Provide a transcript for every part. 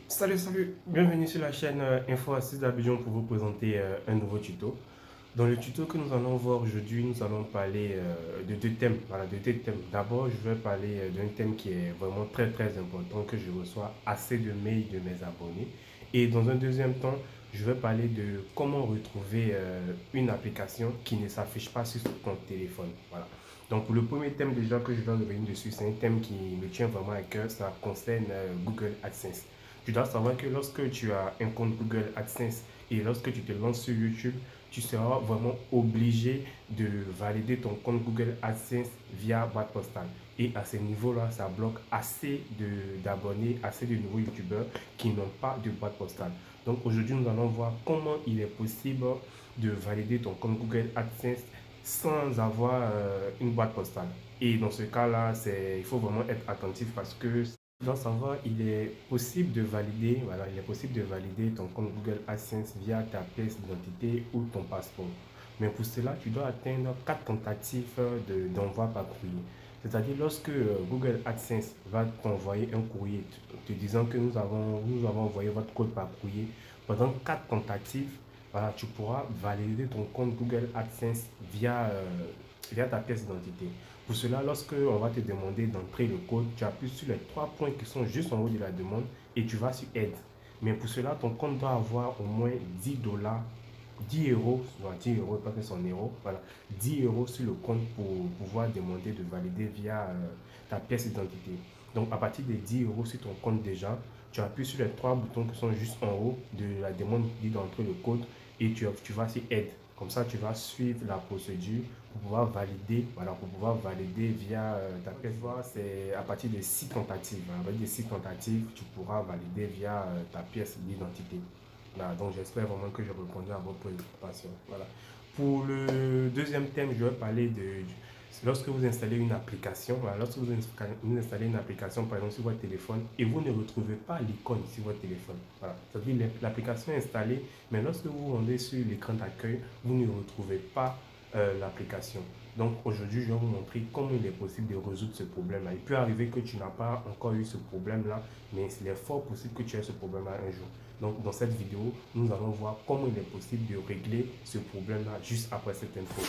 Salut, bienvenue sur la chaîne Info Assise d'Abidjan pour vous présenter un nouveau tuto. Dans le tuto que nous allons voir aujourd'hui, nous allons parler de deux thèmes. Voilà, de deux thèmes. D'abord, je vais parler d'un thème qui est vraiment très important, que je reçois assez de mails de mes abonnés. Et dans un deuxième temps, je vais parler de comment retrouver une application qui ne s'affiche pas sur ton téléphone. Voilà. Donc, pour le premier thème déjà que je vais revenir dessus, c'est un thème qui me tient vraiment à cœur. Ça concerne Google AdSense. Tu dois savoir que lorsque tu as un compte Google AdSense et lorsque tu te lances sur YouTube, tu seras vraiment obligé de valider ton compte Google AdSense via boîte postale. Et à ce niveau-là, ça bloque assez d'abonnés, assez de nouveaux YouTubeurs qui n'ont pas de boîte postale. Donc aujourd'hui, nous allons voir comment il est possible de valider ton compte Google AdSense sans avoir une boîte postale. Et dans ce cas-là, il faut vraiment être attentif parce que dans savoir, il est possible de valider, voilà, il est possible de valider ton compte Google AdSense via ta pièce d'identité ou ton passeport. Mais pour cela, tu dois atteindre 4 tentatives d'envoi par courrier. C'est-à-dire lorsque Google AdSense va t'envoyer un courrier te disant que nous avons envoyé votre code par courrier, pendant 4 tentatives, voilà, tu pourras valider ton compte Google AdSense via ta pièce d'identité. Pour cela, lorsque on va te demander d'entrer le code, tu appuies sur les trois points qui sont juste en haut de la demande et tu vas sur aide. Mais pour cela, ton compte doit avoir au moins 10 dollars, 10 euros, 10 euros, pas que son euro, voilà, 10 euros sur le compte pour pouvoir demander de valider via ta pièce d'identité. Donc, à partir de 10 euros sur ton compte déjà, tu appuies sur les trois boutons qui sont juste en haut de la demande qui dit d'entrer le code et tu vas sur aide. Comme ça, tu vas suivre la procédure pour pouvoir valider, voilà, pour pouvoir valider via ta pièce. C'est à partir de 6 tentatives. À partir de 6 tentatives, tu pourras valider via ta pièce d'identité. Voilà, donc j'espère vraiment que j'ai répondu à votre préoccupation. Voilà. Pour le deuxième thème, je vais parler de lorsque vous installez une application, voilà, lorsque vous installez une application par exemple sur votre téléphone et vous ne retrouvez pas l'icône sur votre téléphone. Voilà. C'est-à-dire l'application est installée, mais lorsque vous rendez sur l'écran d'accueil, vous ne retrouvez pas l'application. Donc aujourd'hui, je vais vous montrer comment il est possible de résoudre ce problème-là. Il peut arriver que tu n'as pas encore eu ce problème-là, mais il est fort possible que tu aies ce problème-là un jour. Donc dans cette vidéo, nous allons voir comment il est possible de régler ce problème-là juste après cette info.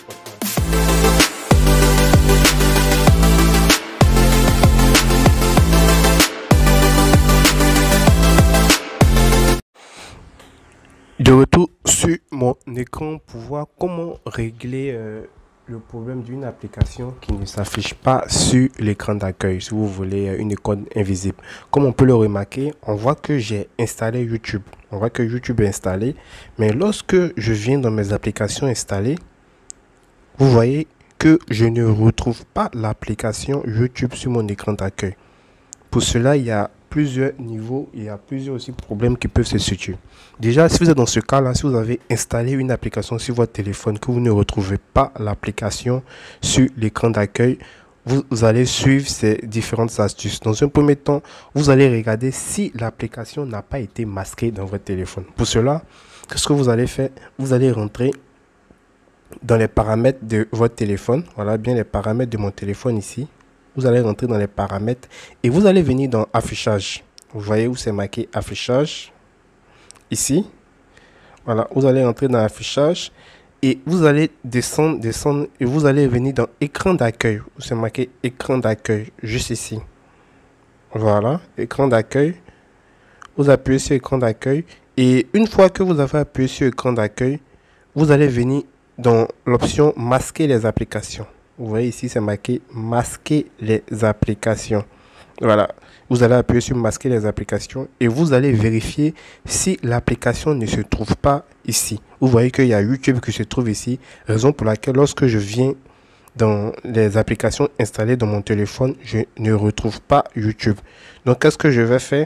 De retour sur mon écran pour voir comment régler le problème d'une application qui ne s'affiche pas sur l'écran d'accueil, si vous voulez une icône invisible. Comme on peut le remarquer, on voit que j'ai installé YouTube. On voit que YouTube est installé, mais lorsque je viens dans mes applications installées, vous voyez que je ne retrouve pas l'application YouTube sur mon écran d'accueil. Pour cela, il y a plusieurs niveaux, il y a plusieurs aussi problèmes qui peuvent se situer. Déjà, si vous êtes dans ce cas-là, si vous avez installé une application sur votre téléphone, que vous ne retrouvez pas l'application sur l'écran d'accueil, vous allez suivre ces différentes astuces. Dans un premier temps, vous allez regarder si l'application n'a pas été masquée dans votre téléphone. Pour cela, qu'est-ce que vous allez faire? Vous allez rentrer dans les paramètres de votre téléphone. Voilà bien les paramètres de mon téléphone ici. Vous allez rentrer dans les paramètres et vous allez venir dans affichage. Vous voyez où c'est marqué affichage ici. Voilà, vous allez rentrer dans affichage et vous allez descendre et vous allez venir dans écran d'accueil où c'est marqué écran d'accueil juste ici. Voilà, écran d'accueil. Vous appuyez sur écran d'accueil et une fois que vous avez appuyé sur écran d'accueil, vous allez venir dans l'option masquer les applications. Vous voyez ici, c'est marqué masquer les applications. Voilà, vous allez appuyer sur masquer les applications et vous allez vérifier si l'application ne se trouve pas ici. Vous voyez qu'il y a YouTube qui se trouve ici, raison pour laquelle lorsque je viens dans les applications installées dans mon téléphone, je ne retrouve pas YouTube. Donc, qu'est-ce que je vais faire?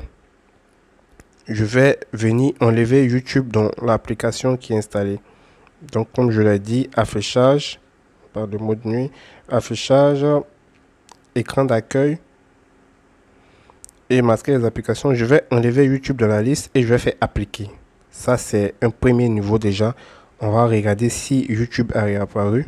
Je vais venir enlever YouTube dans l'application qui est installée. Donc, comme je l'ai dit, affichage, par le mode nuit, affichage, écran d'accueil et masquer les applications. Je vais enlever YouTube de la liste et je vais faire appliquer. Ça, c'est un premier niveau déjà. On va regarder si YouTube a réapparu.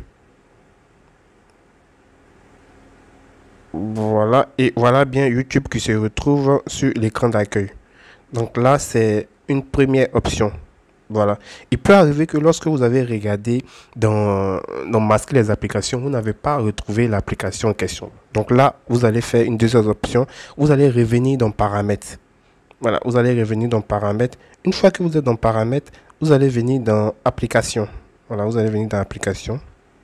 Voilà, et voilà bien YouTube qui se retrouve sur l'écran d'accueil. Donc là, c'est une première option. Voilà. Il peut arriver que lorsque vous avez regardé dans masquer les applications, vous n'avez pas retrouvé l'application en question. Donc là, vous allez faire une deuxième option. Vous allez revenir dans paramètres. Voilà, vous allez revenir dans paramètres. Une fois que vous êtes dans paramètres, vous allez venir dans application. Voilà, vous allez venir dans application.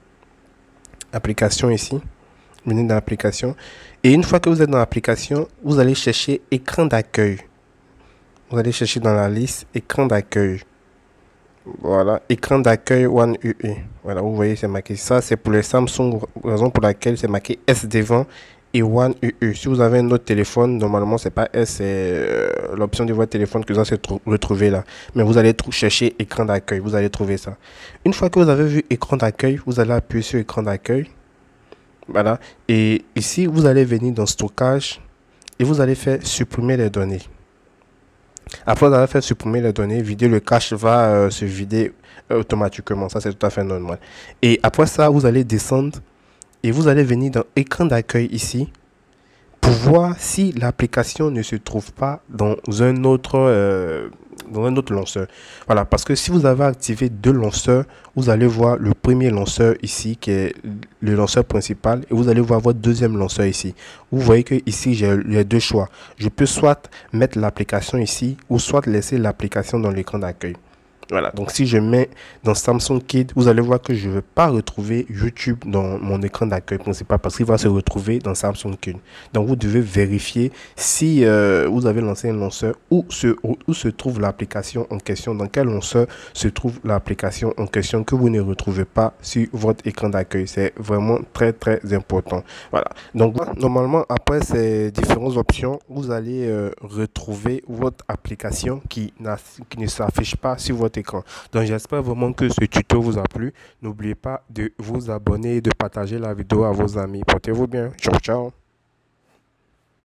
Application ici. Venez dans application. Et une fois que vous êtes dans l'application, vous allez chercher écran d'accueil. Vous allez chercher dans la liste écran d'accueil. Voilà, écran d'accueil One UE. Voilà, vous voyez, c'est marqué ça. C'est pour les Samsung, raison pour laquelle c'est marqué S devant et One UE. Si vous avez un autre téléphone, normalement, c'est pas S, c'est l'option de votre téléphone que vous allez retrouver là. Mais vous allez chercher écran d'accueil. Vous allez trouver ça. Une fois que vous avez vu écran d'accueil, vous allez appuyer sur écran d'accueil. Voilà. Et ici, vous allez venir dans stockage et vous allez faire supprimer les données. Après vous avez fait supprimer les données, vider le cache va se vider automatiquement. Ça, c'est tout à fait normal. Et après ça, vous allez descendre et vous allez venir dans écran d'accueil ici pour voir si l'application ne se trouve pas dans un autre lanceur. Voilà, parce que si vous avez activé deux lanceurs, vous allez voir le premier lanceur ici qui est le lanceur principal et vous allez voir votre deuxième lanceur ici. Vous voyez que ici j'ai les deux choix. Je peux soit mettre l'application ici ou soit laisser l'application dans l'écran d'accueil. Voilà, donc si je mets dans Samsung Kid, vous allez voir que je ne vais pas retrouver YouTube dans mon écran d'accueil principal parce qu'il va se retrouver dans Samsung Kid. Donc vous devez vérifier si vous avez lancé un lanceur où se trouve l'application en question, dans quel lanceur se trouve l'application en question que vous ne retrouvez pas sur votre écran d'accueil. C'est vraiment très très important. Voilà, donc normalement après ces différentes options, vous allez retrouver votre application qui ne s'affiche pas sur votre écran. Donc j'espère vraiment que ce tuto vous a plu. N'oubliez pas de vous abonner et de partager la vidéo à vos amis. Portez-vous bien. Ciao, ciao.